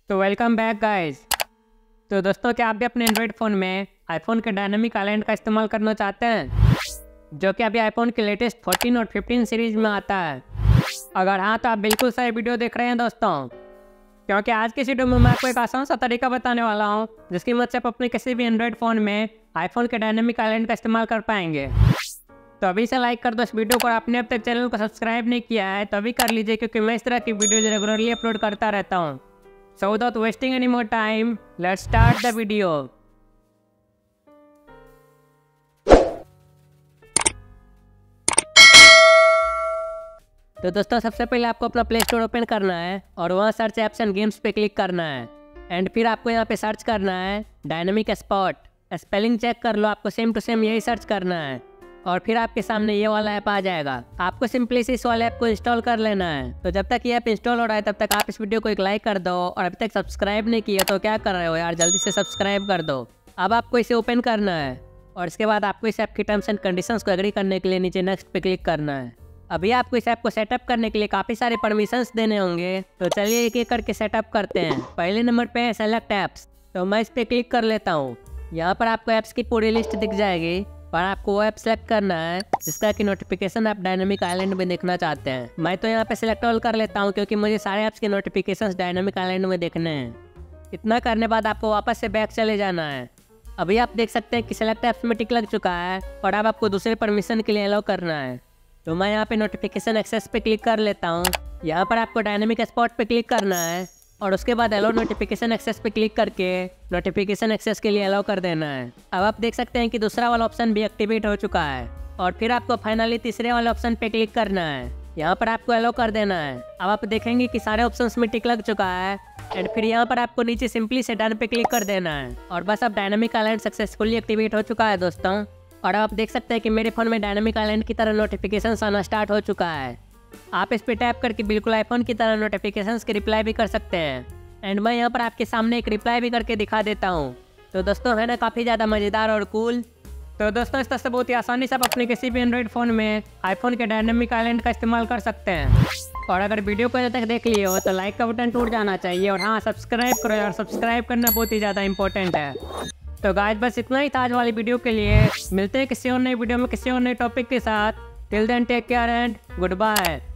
तो welcome back guys. तो दोस्तों, क्या आप भी अपने एंड्रॉइड फ़ोन में आईफोन के डायनामिक आइलैंड का इस्तेमाल करना चाहते हैं, जो कि अभी आईफोन के लेटेस्ट 14 और 15 सीरीज में आता है? अगर हाँ, तो आप बिल्कुल सही वीडियो देख रहे हैं दोस्तों, क्योंकि आज की वीडियो में मैं आपको एक आसान सा तरीका बताने वाला हूँ जिसकी मदद से आप अपने किसी भी एंड्रॉइड फ़ोन में आईफोन के डायनामिक आइलैंड का इस्तेमाल कर पाएंगे। तो अभी से लाइक कर दो इस वीडियो को, और आपने अब तक चैनल को सब्सक्राइब नहीं किया है तो अभी कर लीजिए, क्योंकि मैं इस तरह की वीडियो रेगुलरली अपलोड करता रहता हूँ। So without wasting any more time, let's start the video. तो दोस्तों, सबसे पहले आपको अपना प्ले स्टोर ओपन करना है और वहाँ सर्च एप्स एंड गेम्स पे क्लिक करना है। एंड फिर आपको यहाँ पे सर्च करना है डायनामिक स्पॉट। स्पेलिंग चेक कर लो, आपको सेम टू सेम यही सर्च करना है और फिर आपके सामने ये वाला ऐप आ जाएगा। आपको सिंपली इस वाले ऐप को इंस्टॉल कर लेना है। तो जब तक ये ऐप इंस्टॉल हो रहा है तब तक आप इस वीडियो को एक लाइक कर दो, और अभी तक सब्सक्राइब नहीं किया तो क्या कर रहे हो यार, जल्दी से सब्सक्राइब कर दो। अब आपको इसे ओपन करना है और इसके बाद आपको इस ऐप की टर्म्स एंड कंडीशंस को एग्री करने के लिए नीचे नेक्स्ट पे क्लिक करना है। अभी आपको इस ऐप को सेटअप करने के लिए काफ़ी सारे परमिशंस देने होंगे, तो चलिए एक एक करके सेटअप करते हैं। पहले नंबर पे है सेलेक्ट ऐप्स, तो मैं इस पर क्लिक कर लेता हूँ। यहाँ पर आपको ऐप्स की पूरी लिस्ट दिख जाएगी, पर आपको वो ऐप सेलेक्ट करना है जिसका कि नोटिफिकेशन आप डायनामिक आइलैंड में देखना चाहते हैं। मैं तो यहाँ पे सिलेक्ट ऑल कर लेता हूँ, क्योंकि मुझे सारे ऐप्स के नोटिफिकेशंस डायनामिक आइलैंड में देखने हैं। इतना करने बाद आपको वापस से बैक चले जाना है। अभी आप देख सकते हैं कि सिलेक्ट ऐप्स में टिक लग चुका है और अब आपको दूसरे परमिशन के लिए अलाउ करना है। तो मैं यहाँ पे नोटिफिकेशन एक्सेस पे क्लिक कर लेता हूँ। यहाँ पर आपको डायनामिक स्पॉट पे क्लिक करना है और उसके बाद अलाउ नोटिफिकेशन एक्सेस पे क्लिक करके नोटिफिकेशन एक्सेस के लिए अलाउ कर देना है। अब आप देख सकते हैं कि दूसरा वाला ऑप्शन भी एक्टिवेट हो चुका है, और फिर आपको फाइनली तीसरे वाले ऑप्शन पे क्लिक करना है। यहाँ पर आपको अलाउ कर देना है। अब आप देखेंगे कि सारे ऑप्शंस में टिक लग चुका है, एंड फिर यहाँ पर आपको नीचे सिंपली से डन पे क्लिक कर देना है, और बस अब डायनामिक आइलैंड सक्सेसफुली एक्टिवेट हो चुका है दोस्तों। और आप देख सकते हैं कि मेरे फोन में डायनामिक आइलैंड की तरह नोटिफिकेशन आना स्टार्ट हो चुका है। आप इस पे टैप करके बिल्कुल आईफोन की तरह नोटिफिकेशंस की रिप्लाई भी कर सकते हैं। एंड मैं यहाँ पर आपके सामने एक रिप्लाई भी करके दिखा देता हूँ। तो दोस्तों, है ना काफ़ी ज़्यादा मज़ेदार और कूल। तो दोस्तों, इस तरह से बहुत ही आसानी से आप अपने किसी भी एंड्रॉइड फ़ोन में आईफोन के डायनामिक आइलैंड का इस्तेमाल कर सकते हैं। और अगर वीडियो को अभी तक देख लिए हो तो लाइक का बटन टूट जाना चाहिए, और हाँ, सब्सक्राइब करो, और सब्सक्राइब करना बहुत ही ज़्यादा इंपॉर्टेंट है। तो गाइस, बस इतना ही था आज वाली वीडियो के लिए। मिलते हैं किसी और नई वीडियो में किसी और नए टॉपिक के साथ। Till then take care and good bye.